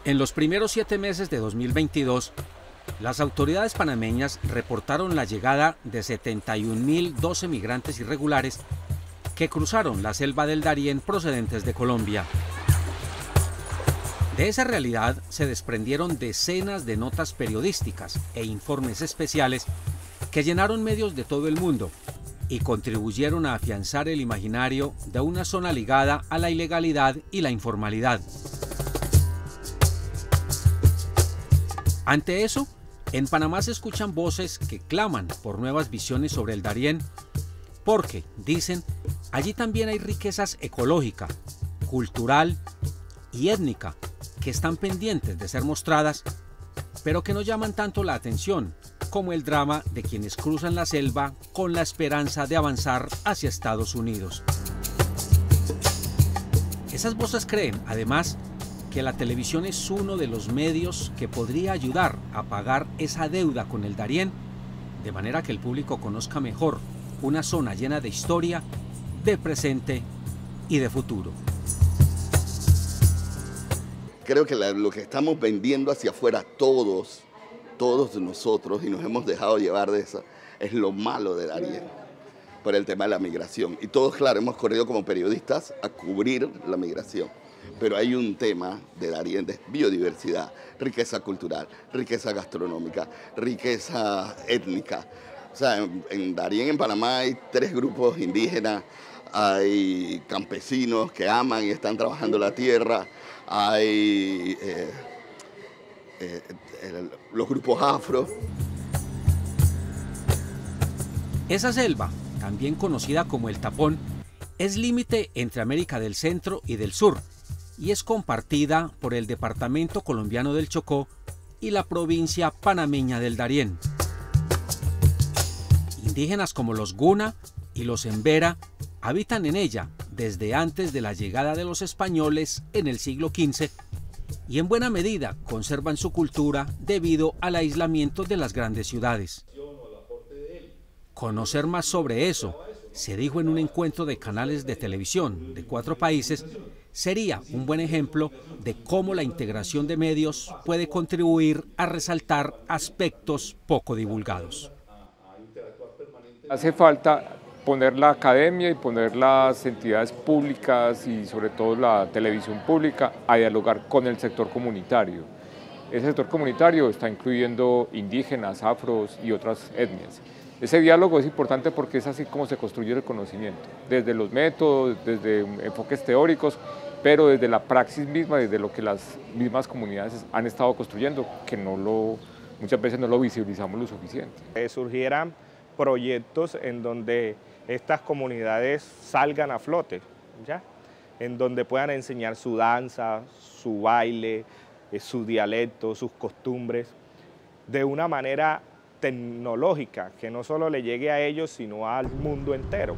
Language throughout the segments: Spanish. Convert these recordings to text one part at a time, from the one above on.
En los primeros 7 meses de 2022, las autoridades panameñas reportaron la llegada de 71.012 migrantes irregulares que cruzaron la selva del Darién procedentes de Colombia. De esa realidad se desprendieron decenas de notas periodísticas e informes especiales que llenaron medios de todo el mundo y contribuyeron a afianzar el imaginario de una zona ligada a la ilegalidad y la informalidad. Ante eso, en Panamá se escuchan voces que claman por nuevas visiones sobre el Darién, porque, dicen, allí también hay riquezas ecológica, cultural y étnica que están pendientes de ser mostradas, pero que no llaman tanto la atención como el drama de quienes cruzan la selva con la esperanza de avanzar hacia Estados Unidos. Esas voces creen, además, que la televisión es uno de los medios que podría ayudar a pagar esa deuda con el Darién, de manera que el público conozca mejor una zona llena de historia, de presente y de futuro. Creo que lo que estamos vendiendo hacia afuera todos nosotros, y nos hemos dejado llevar de eso, es lo malo de Darién, por el tema de la migración. Y todos, claro, hemos corrido como periodistas a cubrir la migración. Pero hay un tema de Darién de biodiversidad, riqueza cultural, riqueza gastronómica, riqueza étnica. O sea, en Darién, en Panamá, hay 3 grupos indígenas, hay campesinos que aman y están trabajando la tierra, hay los grupos afro. Esa selva, también conocida como el Tapón, es límite entre América del Centro y del Sur y es compartida por el departamento colombiano del Chocó y la provincia panameña del Darién. Indígenas como los Guna y los Embera habitan en ella desde antes de la llegada de los españoles en el siglo XV y en buena medida conservan su cultura debido al aislamiento de las grandes ciudades. Conocer más sobre eso, se dijo en un encuentro de canales de televisión de 4 países, sería un buen ejemplo de cómo la integración de medios puede contribuir a resaltar aspectos poco divulgados. Hace falta poner la academia y poner las entidades públicas y sobre todo la televisión pública a dialogar con el sector comunitario. Ese sector comunitario está incluyendo indígenas, afros y otras etnias. Ese diálogo es importante porque es así como se construye el conocimiento, desde los métodos, desde enfoques teóricos, pero desde la praxis misma, desde lo que las mismas comunidades han estado construyendo, que muchas veces no lo visibilizamos lo suficiente. Surgieran proyectos en donde estas comunidades salgan a flote, ¿ya? En donde puedan enseñar su danza, su baile, su dialecto, sus costumbres, de una manera tecnológica, que no solo le llegue a ellos, sino al mundo entero.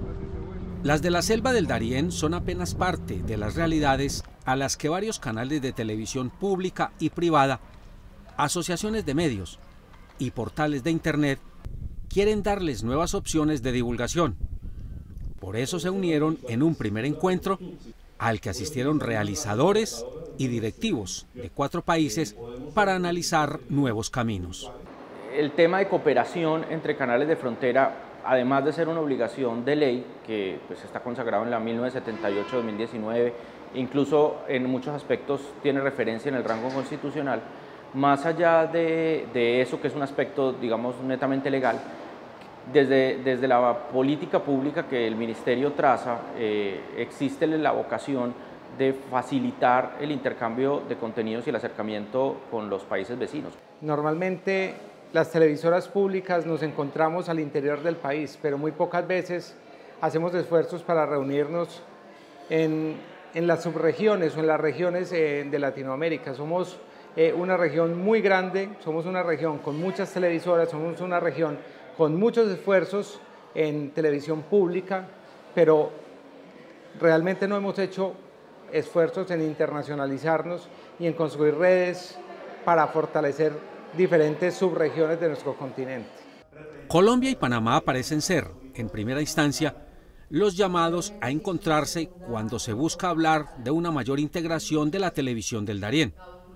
Las de la selva del Darién son apenas parte de las realidades a las que varios canales de televisión pública y privada, asociaciones de medios y portales de internet quieren darles nuevas opciones de divulgación. Por eso se unieron en un primer encuentro al que asistieron realizadores y directivos de 4 países para analizar nuevos caminos. El tema de cooperación entre canales de frontera, además de ser una obligación de ley, que pues, está consagrado en la 1978-2019, incluso en muchos aspectos tiene referencia en el rango constitucional, más allá de eso, que es un aspecto, digamos, netamente legal, desde la política pública que el Ministerio traza, existe la vocación de facilitar el intercambio de contenidos y el acercamiento con los países vecinos. Normalmente las televisoras públicas nos encontramos al interior del país, pero muy pocas veces hacemos esfuerzos para reunirnos en las subregiones o en las regiones de Latinoamérica. Somos una región muy grande, somos una región con muchas televisoras, somos una región con muchos esfuerzos en televisión pública, pero realmente no hemos hecho esfuerzos en internacionalizarnos y en construir redes para fortalecer diferentes subregiones de nuestro continente. Colombia y Panamá parecen ser, en primera instancia, los llamados a encontrarse cuando se busca hablar de una mayor integración de la televisión del Darién.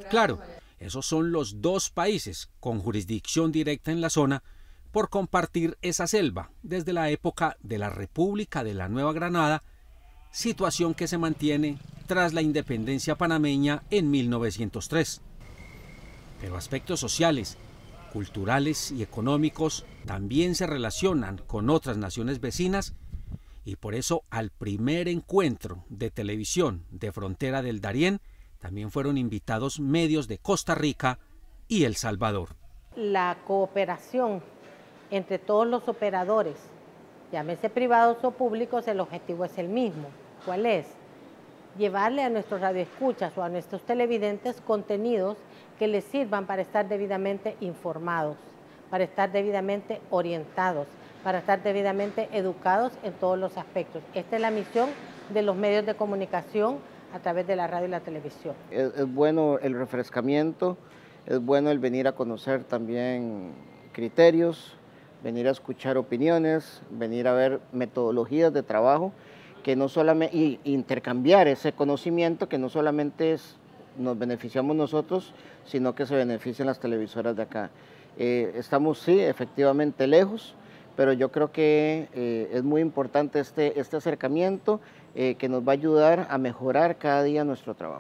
Claro, esos son los dos países con jurisdicción directa en la zona por compartir esa selva desde la época de la República de la Nueva Granada, situación que se mantiene tras la independencia panameña en 1903. Pero aspectos sociales, culturales y económicos también se relacionan con otras naciones vecinas y por eso al primer encuentro de televisión de Frontera del Darién también fueron invitados medios de Costa Rica y El Salvador. La cooperación entre todos los operadores, llámese privados o públicos, el objetivo es el mismo. ¿Cuál es? Llevarle a nuestros radioescuchas o a nuestros televidentes contenidos que les sirvan para estar debidamente informados, para estar debidamente orientados, para estar debidamente educados en todos los aspectos. Esta es la misión de los medios de comunicación a través de la radio y la televisión. Es bueno el refrescamiento, es bueno el venir a conocer también criterios, venir a escuchar opiniones, venir a ver metodologías de trabajo, que no solamente, y intercambiar ese conocimiento que no solamente nos beneficiamos nosotros, sino que se benefician las televisoras de acá. Estamos, sí, efectivamente lejos, pero yo creo que es muy importante este acercamiento que nos va a ayudar a mejorar cada día nuestro trabajo.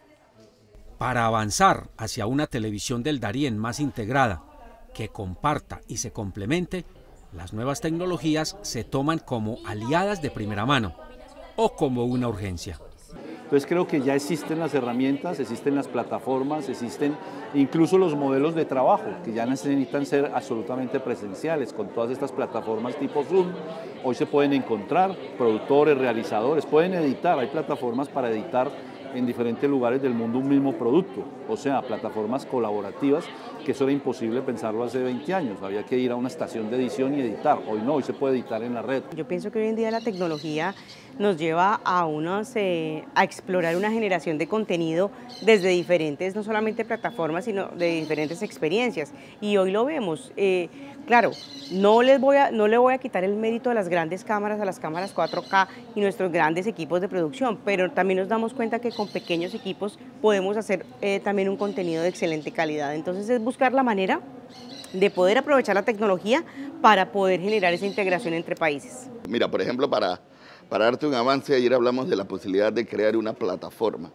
Para avanzar hacia una televisión del Darién más integrada, que comparta y se complemente, las nuevas tecnologías se toman como aliadas de primera mano o como una urgencia. Entonces creo que ya existen las herramientas, existen las plataformas, existen incluso los modelos de trabajo que ya necesitan ser absolutamente presenciales. Con todas estas plataformas tipo Zoom, hoy se pueden encontrar productores, realizadores, pueden editar, hay plataformas para editar en diferentes lugares del mundo un mismo producto, o sea, plataformas colaborativas, que eso era imposible pensarlo hace 20 años, había que ir a una estación de edición y editar, hoy no, hoy se puede editar en la red. Yo pienso que hoy en día la tecnología nos lleva a explorar una generación de contenido desde diferentes, no solamente plataformas, sino de diferentes experiencias, y hoy lo vemos. Claro, no le voy a quitar el mérito a las grandes cámaras, a las cámaras 4K y nuestros grandes equipos de producción, pero también nos damos cuenta que con pequeños equipos podemos hacer también un contenido de excelente calidad. Entonces es buscar la manera de poder aprovechar la tecnología para poder generar esa integración entre países. Mira, por ejemplo, para darte un avance, ayer hablamos de la posibilidad de crear una plataforma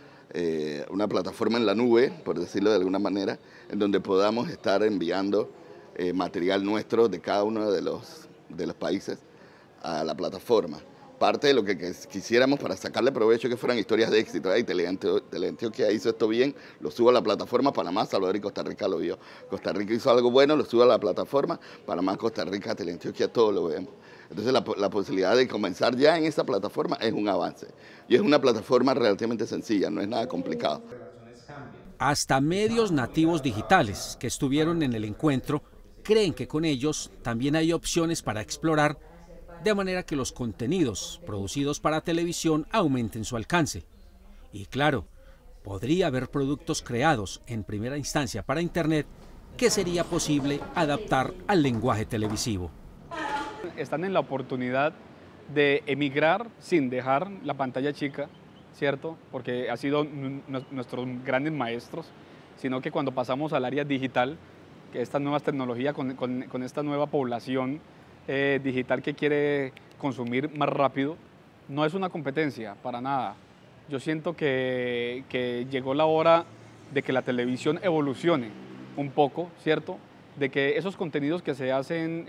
en la nube, por decirlo de alguna manera, en donde podamos estar enviando material nuestro de cada uno de los países a la plataforma. Parte de lo que quisiéramos para sacarle provecho que fueran historias de éxito. Teleantioquia hizo esto bien, lo subo a la plataforma, Panamá, Salvador y Costa Rica lo vio. Costa Rica hizo algo bueno, lo subo a la plataforma, Panamá, Costa Rica, Teleantioquia, todo lo vemos. Entonces la posibilidad de comenzar ya en esa plataforma es un avance. Y es una plataforma relativamente sencilla, no es nada complicado. Hasta medios nativos digitales que estuvieron en el encuentro creen que con ellos también hay opciones para explorar, de manera que los contenidos producidos para televisión aumenten su alcance. Y claro, podría haber productos creados en primera instancia para Internet que sería posible adaptar al lenguaje televisivo. Están en la oportunidad de emigrar sin dejar la pantalla chica, ¿cierto? Porque ha sido nuestros grandes maestros, sino que cuando pasamos al área digital, que estas nuevas tecnologías, con esta nueva población digital que quiere consumir más rápido, no es una competencia para nada. Yo siento que llegó la hora de que la televisión evolucione un poco, ¿cierto? De que esos contenidos que se hacen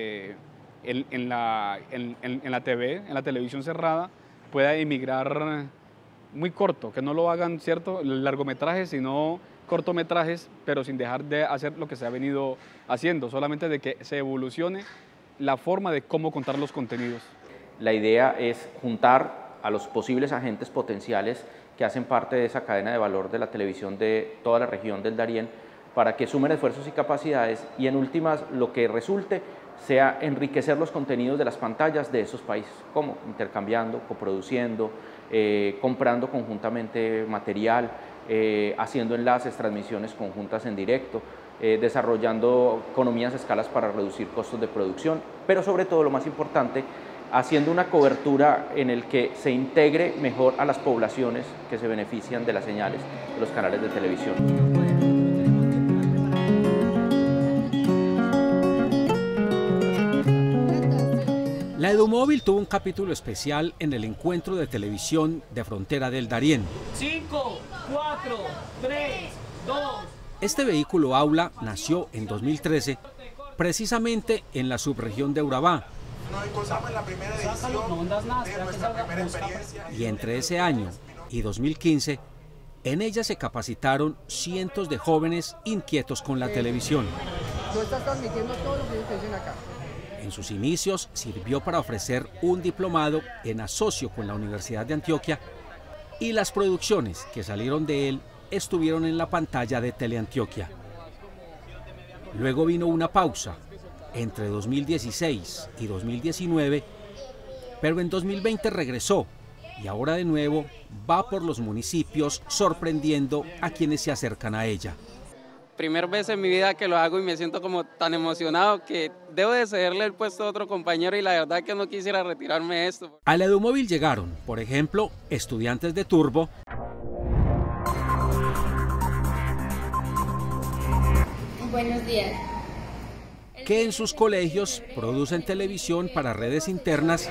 en la TV, en la televisión cerrada, pueda emigrar muy corto, que no lo hagan, ¿cierto?, largometrajes, sino cortometrajes, pero sin dejar de hacer lo que se ha venido haciendo, solamente de que se evolucione la forma de cómo contar los contenidos. La idea es juntar a los posibles agentes potenciales que hacen parte de esa cadena de valor de la televisión de toda la región del Darién para que sumen esfuerzos y capacidades y en últimas lo que resulte sea enriquecer los contenidos de las pantallas de esos países, como intercambiando, coproduciendo, comprando conjuntamente material, haciendo enlaces, transmisiones conjuntas en directo, desarrollando economías de escalas para reducir costos de producción, pero sobre todo lo más importante, haciendo una cobertura en el que se integre mejor a las poblaciones que se benefician de las señales de los canales de televisión. La Edumóvil tuvo un capítulo especial en el encuentro de televisión de Frontera del Darién. 5, 4, 3, 2. Este vehículo aula nació en 2013, precisamente en la subregión de Urabá. Y entre ese año y 2015, en ella se capacitaron cientos de jóvenes inquietos con la televisión. Tú estás transmitiendo todo lo que ellos te dicen acá. En sus inicios sirvió para ofrecer un diplomado en asocio con la Universidad de Antioquia y las producciones que salieron de él estuvieron en la pantalla de Teleantioquia. Luego vino una pausa entre 2016 y 2019, pero en 2020 regresó y ahora de nuevo va por los municipios sorprendiendo a quienes se acercan a ella. Primera vez en mi vida que lo hago y me siento como tan emocionado que debo de cederle el puesto a otro compañero y la verdad que no quisiera retirarme de esto. A la Edumóvil llegaron, por ejemplo, estudiantes de Turbo, Buenos días. Que en sus colegios producen televisión para redes internas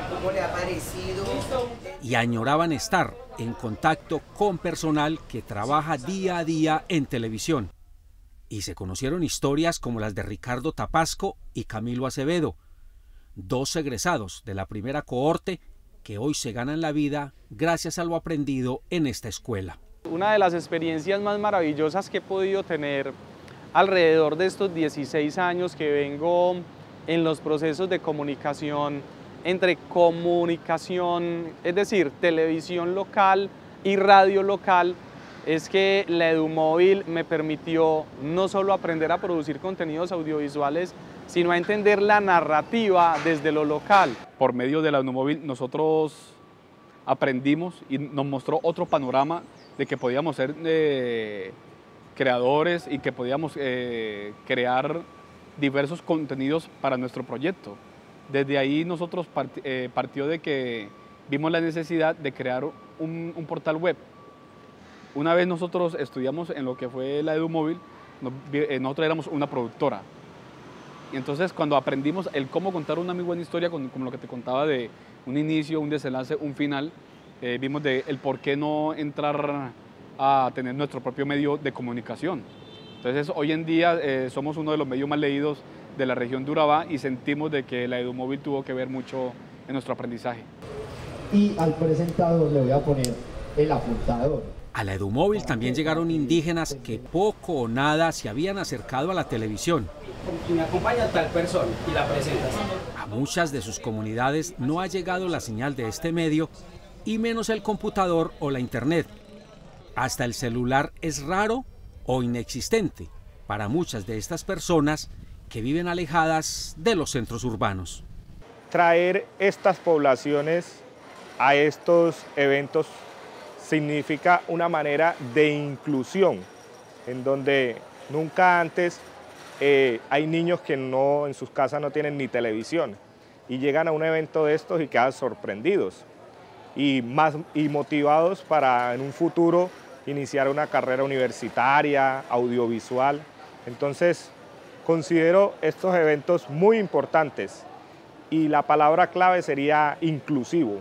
y añoraban estar en contacto con personal que trabaja día a día en televisión. Y se conocieron historias como las de Ricardo Tapasco y Camilo Acevedo, dos egresados de la primera cohorte que hoy se ganan la vida gracias a lo aprendido en esta escuela. Una de las experiencias más maravillosas que he podido tener alrededor de estos 16 años que vengo en los procesos de comunicación, entre comunicación, es decir, televisión local y radio local, es que la Edumóvil me permitió no solo aprender a producir contenidos audiovisuales, sino a entender la narrativa desde lo local. Por medio de la Edumóvil nosotros aprendimos y nos mostró otro panorama de que podíamos ser creadores y que podíamos crear diversos contenidos para nuestro proyecto. Desde ahí nosotros partió de que vimos la necesidad de crear un portal web. Una vez nosotros estudiamos en lo que fue la Edumóvil, nosotros éramos una productora. Y entonces cuando aprendimos el cómo contar una muy buena historia, como lo que te contaba de un inicio, un desenlace, un final, vimos el por qué no entrar a tener nuestro propio medio de comunicación. Entonces hoy en día somos uno de los medios más leídos de la región de Urabá y sentimos de que la Edumóvil tuvo que ver mucho en nuestro aprendizaje. Y al presentador le voy a poner el apuntador. A la Edumóvil también llegaron indígenas que poco o nada se habían acercado a la televisión. Me acompaña tal persona y la presentas. A muchas de sus comunidades no ha llegado la señal de este medio y menos el computador o la internet. Hasta el celular es raro o inexistente para muchas de estas personas que viven alejadas de los centros urbanos. Traer estas poblaciones a estos eventos significa una manera de inclusión, en donde nunca antes hay niños que en sus casas no tienen ni televisión y llegan a un evento de estos y quedan sorprendidos y motivados para en un futuro iniciar una carrera universitaria, audiovisual. Entonces, considero estos eventos muy importantes y la palabra clave sería inclusivo.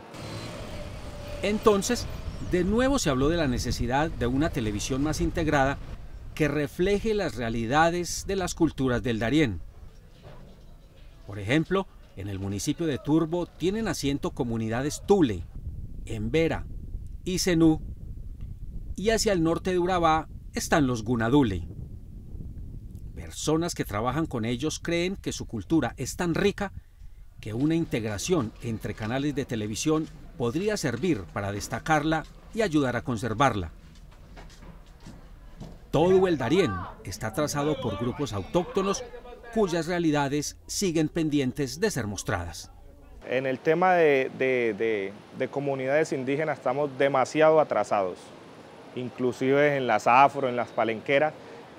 Entonces, de nuevo se habló de la necesidad de una televisión más integrada que refleje las realidades de las culturas del Darién. Por ejemplo, en el municipio de Turbo tienen asiento comunidades Tule, Embera y Zenú, y hacia el norte de Urabá están los Gunadule. Personas que trabajan con ellos creen que su cultura es tan rica que una integración entre canales de televisión podría servir para destacarla y ayudar a conservarla. Todo el Darién está trazado por grupos autóctonos cuyas realidades siguen pendientes de ser mostradas. En el tema de comunidades indígenas estamos demasiado atrasados, inclusive en las afro, en las palenqueras,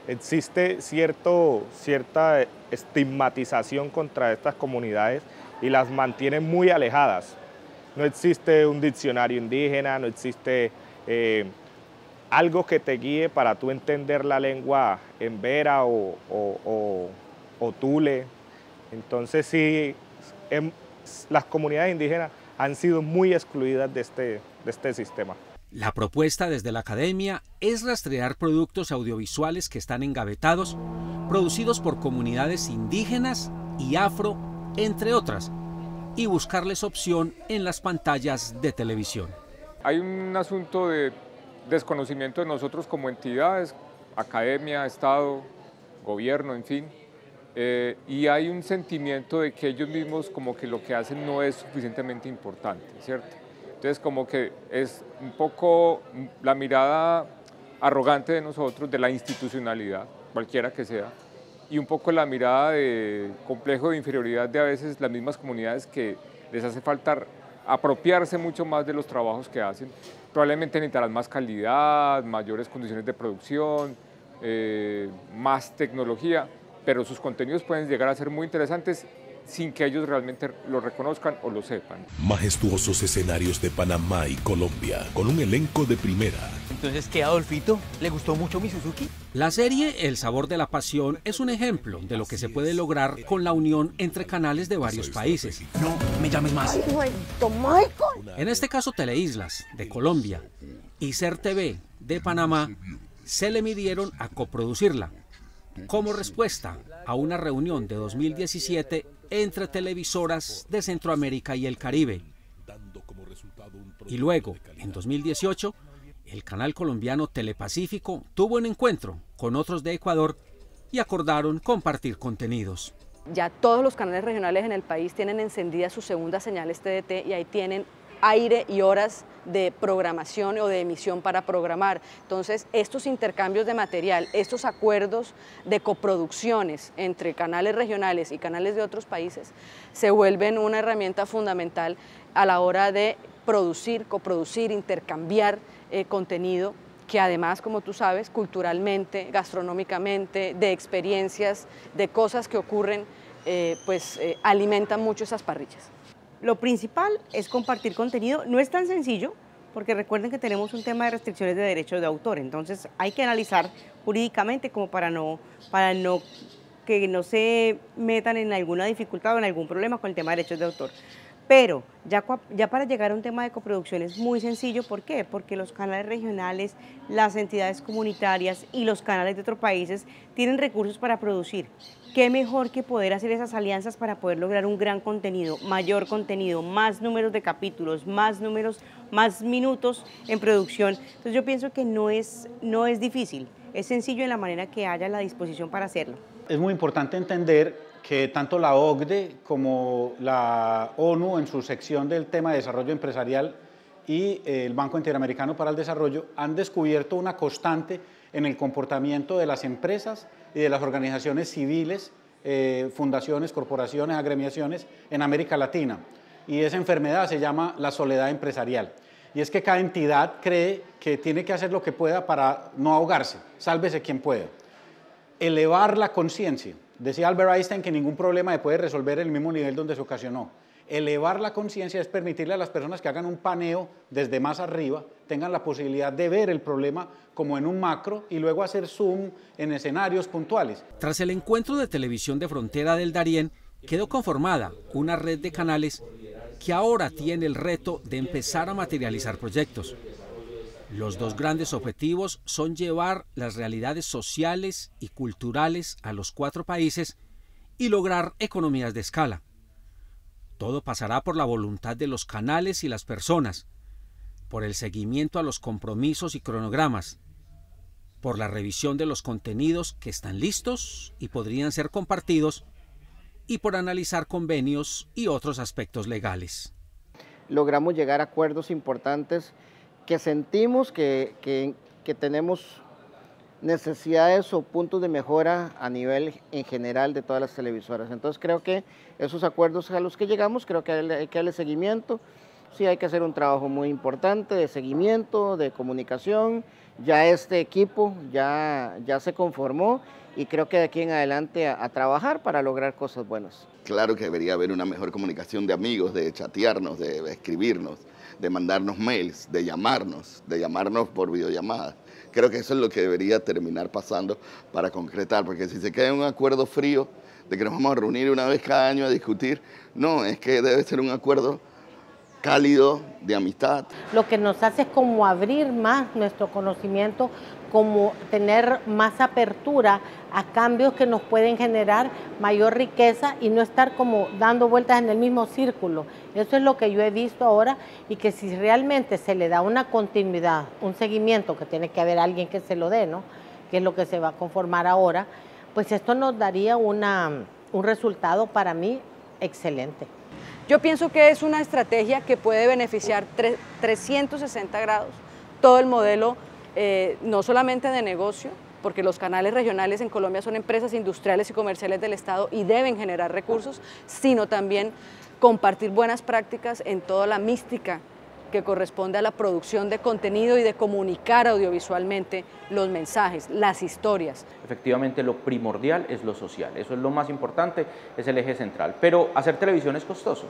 existe cierta estigmatización contra estas comunidades y las mantiene muy alejadas. No existe un diccionario indígena, no existe algo que te guíe para tú entender la lengua embera o tule. Entonces sí, las comunidades indígenas han sido muy excluidas de este sistema. La propuesta desde la academia es rastrear productos audiovisuales que están engavetados, producidos por comunidades indígenas y afro, entre otras, y buscarles opción en las pantallas de televisión. Hay un asunto de desconocimiento de nosotros como entidades, academia, Estado, gobierno, en fin, y hay un sentimiento de que ellos mismos como que lo que hacen no es suficientemente importante, ¿cierto? Entonces como que es un poco la mirada arrogante de nosotros, de la institucionalidad, cualquiera que sea, y un poco la mirada de complejo de inferioridad de a veces las mismas comunidades que les hace falta apropiarse mucho más de los trabajos que hacen. Probablemente necesitarán más calidad, mayores condiciones de producción, más tecnología, pero sus contenidos pueden llegar a ser muy interesantes sin que ellos realmente lo reconozcan o lo sepan. Majestuosos escenarios de Panamá y Colombia, con un elenco de primera. Entonces, ¿qué, Adolfito? ¿Le gustó mucho mi Suzuki? La serie El sabor de la pasión es un ejemplo de lo que se puede lograr con la unión entre canales de varios países. No me llames más. En este caso Teleislas, de Colombia, y Ser TV, de Panamá, se le midieron a coproducirla, como respuesta a una reunión de 2017 entre televisoras de Centroamérica y el Caribe. Y luego, en 2018, el canal colombiano Telepacífico tuvo un encuentro con otros de Ecuador y acordaron compartir contenidos. Ya todos los canales regionales en el país tienen encendidas sus segundas señales TDT y ahí tienen aire y horas de programación o de emisión para programar. Entonces, estos intercambios de material, estos acuerdos de coproducciones entre canales regionales y canales de otros países se vuelven una herramienta fundamental a la hora de producir, coproducir, intercambiar contenido que además, como tú sabes, culturalmente, gastronómicamente, de experiencias, de cosas que ocurren, alimentan mucho esas parrillas. Lo principal es compartir contenido. No es tan sencillo, porque recuerden que tenemos un tema de restricciones de derechos de autor, entonces hay que analizar jurídicamente como para que no se metan en alguna dificultad o en algún problema con el tema de derechos de autor. Pero ya para llegar a un tema de coproducción es muy sencillo. ¿Por qué? Porque los canales regionales, las entidades comunitarias y los canales de otros países tienen recursos para producir. ¿Qué mejor que poder hacer esas alianzas para poder lograr un gran contenido, mayor contenido, más números de capítulos, más minutos en producción? Entonces yo pienso que no es difícil, es sencillo en la manera que haya la disposición para hacerlo. Es muy importante entender que tanto la OCDE como la ONU en su sección del tema de desarrollo empresarial y el Banco Interamericano para el Desarrollo han descubierto una constante en el comportamiento de las empresas y de las organizaciones civiles, fundaciones, corporaciones, agremiaciones en América Latina. Y esa enfermedad se llama la soledad empresarial. Y es que cada entidad cree que tiene que hacer lo que pueda para no ahogarse, sálvese quien pueda. Elevar la conciencia. Decía Albert Einstein que ningún problema se puede resolver en el mismo nivel donde se ocasionó. Elevar la conciencia es permitirle a las personas que hagan un paneo desde más arriba, tengan la posibilidad de ver el problema como en un macro y luego hacer zoom en escenarios puntuales. Tras el encuentro de televisión de frontera del Darién, quedó conformada una red de canales que ahora tiene el reto de empezar a materializar proyectos. Los dos grandes objetivos son llevar las realidades sociales y culturales a los 4 países y lograr economías de escala. Todo pasará por la voluntad de los canales y las personas, por el seguimiento a los compromisos y cronogramas, por la revisión de los contenidos que están listos y podrían ser compartidos, y por analizar convenios y otros aspectos legales. Logramos llegar a acuerdos importantes que sentimos que tenemos necesidades o puntos de mejora a nivel en general de todas las televisoras. Entonces creo que esos acuerdos a los que llegamos, creo que hay que darle seguimiento. Sí, hay que hacer un trabajo muy importante de seguimiento, de comunicación. Ya este equipo ya se conformó y creo que de aquí en adelante a trabajar para lograr cosas buenas. Claro que debería haber una mejor comunicación de amigos, de chatearnos, de escribirnos, de mandarnos mails, de llamarnos por videollamada. Creo que eso es lo que debería terminar pasando para concretar, porque si se queda en un acuerdo frío de que nos vamos a reunir una vez cada año a discutir, no, es que debe ser un acuerdo cálido, de amistad. Lo que nos hace es como abrir más nuestro conocimiento, como tener más apertura a cambios que nos pueden generar mayor riqueza y no estar como dando vueltas en el mismo círculo. Eso es lo que yo he visto ahora y que si realmente se le da una continuidad, un seguimiento, que tiene que haber alguien que se lo dé, ¿no? Que es lo que se va a conformar ahora, pues esto nos daría un resultado para mí excelente. Yo pienso que es una estrategia que puede beneficiar 360 grados todo el modelo, no solamente de negocio, porque los canales regionales en Colombia son empresas industriales y comerciales del Estado y deben generar recursos, sino también compartir buenas prácticas en toda la mística que corresponde a la producción de contenido y de comunicar audiovisualmente los mensajes, las historias. Efectivamente, lo primordial es lo social, eso es lo más importante, es el eje central, pero hacer televisión es costoso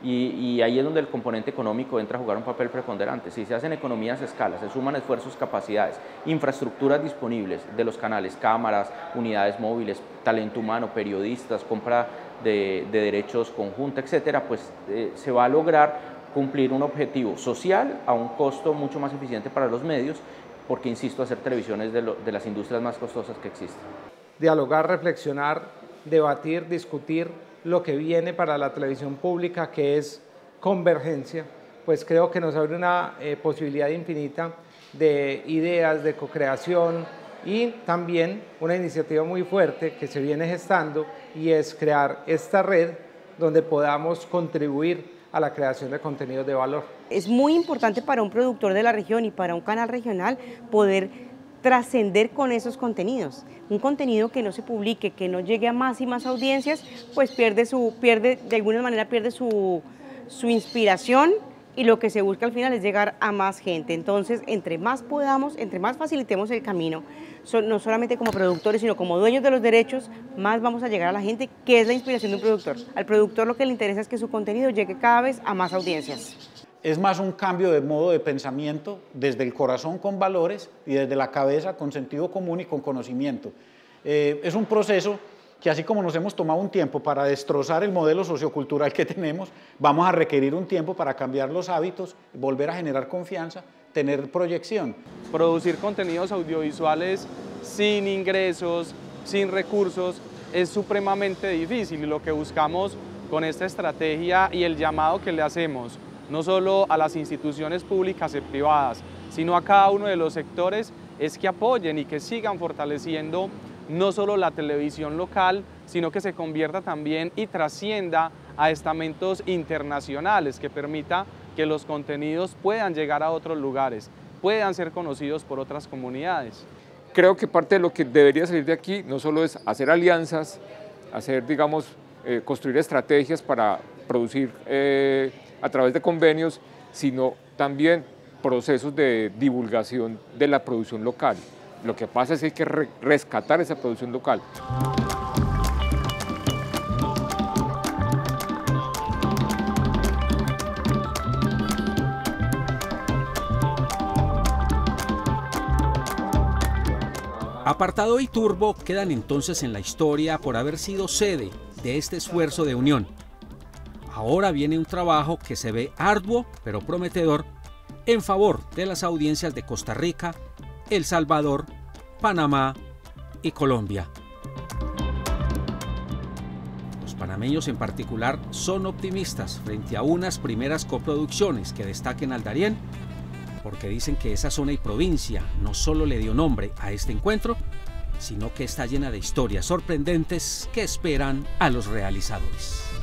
y ahí es donde el componente económico entra a jugar un papel preponderante. Si se hacen economías a escala, se suman esfuerzos, capacidades, infraestructuras disponibles de los canales, cámaras, unidades móviles, talento humano, periodistas, compra de derechos conjunta, etcétera, pues se va a lograr cumplir un objetivo social a un costo mucho más eficiente para los medios, porque, insisto, hacer televisión es de las industrias más costosas que existen. Dialogar, reflexionar, debatir, discutir lo que viene para la televisión pública, que es convergencia, pues creo que nos abre una posibilidad infinita de ideas, de co-creación y también una iniciativa muy fuerte que se viene gestando y es crear esta red donde podamos contribuir a la creación de contenidos de valor. Es muy importante para un productor de la región y para un canal regional poder trascender con esos contenidos. Un contenido que no se publique, que no llegue a más y más audiencias, pues de alguna manera pierde su inspiración y lo que se busca al final es llegar a más gente. Entonces, entre más podamos, entre más facilitemos el camino, no solamente como productores, sino como dueños de los derechos, más vamos a llegar a la gente, que es la inspiración de un productor. Al productor lo que le interesa es que su contenido llegue cada vez a más audiencias. Es más un cambio de modo de pensamiento desde el corazón con valores y desde la cabeza con sentido común y con conocimiento. Es un proceso que, así como nos hemos tomado un tiempo para destrozar el modelo sociocultural que tenemos, vamos a requerir un tiempo para cambiar los hábitos, volver a generar confianza, tener proyección. Producir contenidos audiovisuales sin ingresos, sin recursos, es supremamente difícil y lo que buscamos con esta estrategia y el llamado que le hacemos, no solo a las instituciones públicas y privadas, sino a cada uno de los sectores, es que apoyen y que sigan fortaleciendo no solo la televisión local, sino que se convierta también y trascienda a estamentos internacionales, que permita que los contenidos puedan llegar a otros lugares, puedan ser conocidos por otras comunidades. Creo que parte de lo que debería salir de aquí no solo es hacer alianzas, hacer, digamos, construir estrategias para producir a través de convenios, sino también procesos de divulgación de la producción local. Lo que pasa es que hay que rescatar esa producción local. Apartado y Turbo quedan entonces en la historia por haber sido sede de este esfuerzo de unión. Ahora viene un trabajo que se ve arduo pero prometedor en favor de las audiencias de Costa Rica, El Salvador, Panamá y Colombia. Los panameños en particular son optimistas frente a unas primeras coproducciones que destaquen al Darién, porque dicen que esa zona y provincia no solo le dio nombre a este encuentro, sino que está llena de historias sorprendentes que esperan a los realizadores.